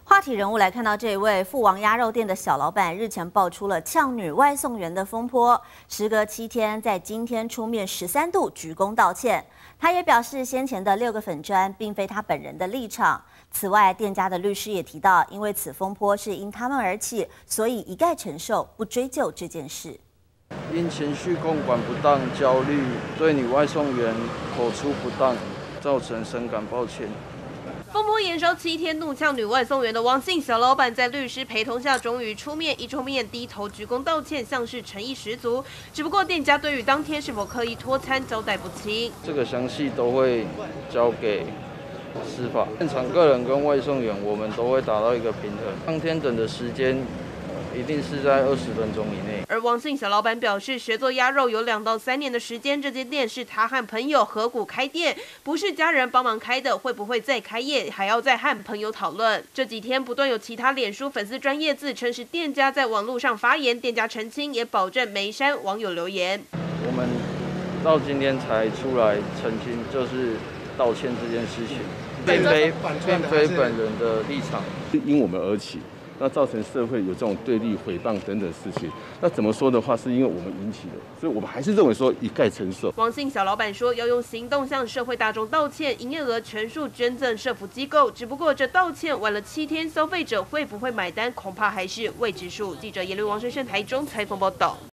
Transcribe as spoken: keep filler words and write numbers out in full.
话题人物来看到这一位富王鸭肉店的小老板，日前爆出了呛女外送员的风波。时隔七天，在今天出面十三度鞠躬道歉。他也表示，先前的六个粉砖并非他本人的立场。此外，店家的律师也提到，因为此风波是因他们而起，所以一概承受，不追究这件事。 因情绪控管不当、焦虑，对女外送员口出不当，造成深感抱歉。 风波延烧七天，怒呛女外送员的王姓小老板在律师陪同下，终于出面，一出面低头鞠躬道歉，像是诚意十足。只不过店家对于当天是否刻意拖餐交代不清， 这个详细都会交给司法。现场个人跟外送员，我们都会达到一个平衡。当天等的时间一定是在二十分钟以内。 而王姓小老板表示，学做鸭肉有两到三年的时间，这间店是他和朋友合股开店，不是家人帮忙开的，会不会再开业，还要再和朋友讨论。这几天不断有其他脸书粉丝专业自称是店家在网络上发言，店家澄清也保证没删网友留言。 我们到今天才出来澄清，就是道歉这件事情，并非并非本人的立场， 因我们而起。 那造成社会有这种对立、诽谤等等事情，那怎么说的话，是因为我们引起的，所以我们还是认为说一概承受。 王姓小老板说要用行动向社会大众道歉，营业额全数捐赠社福机构。只不过这道歉晚了七天，消费者会不会买单，恐怕还是未知数。记者叶绿王生生台中采访报道。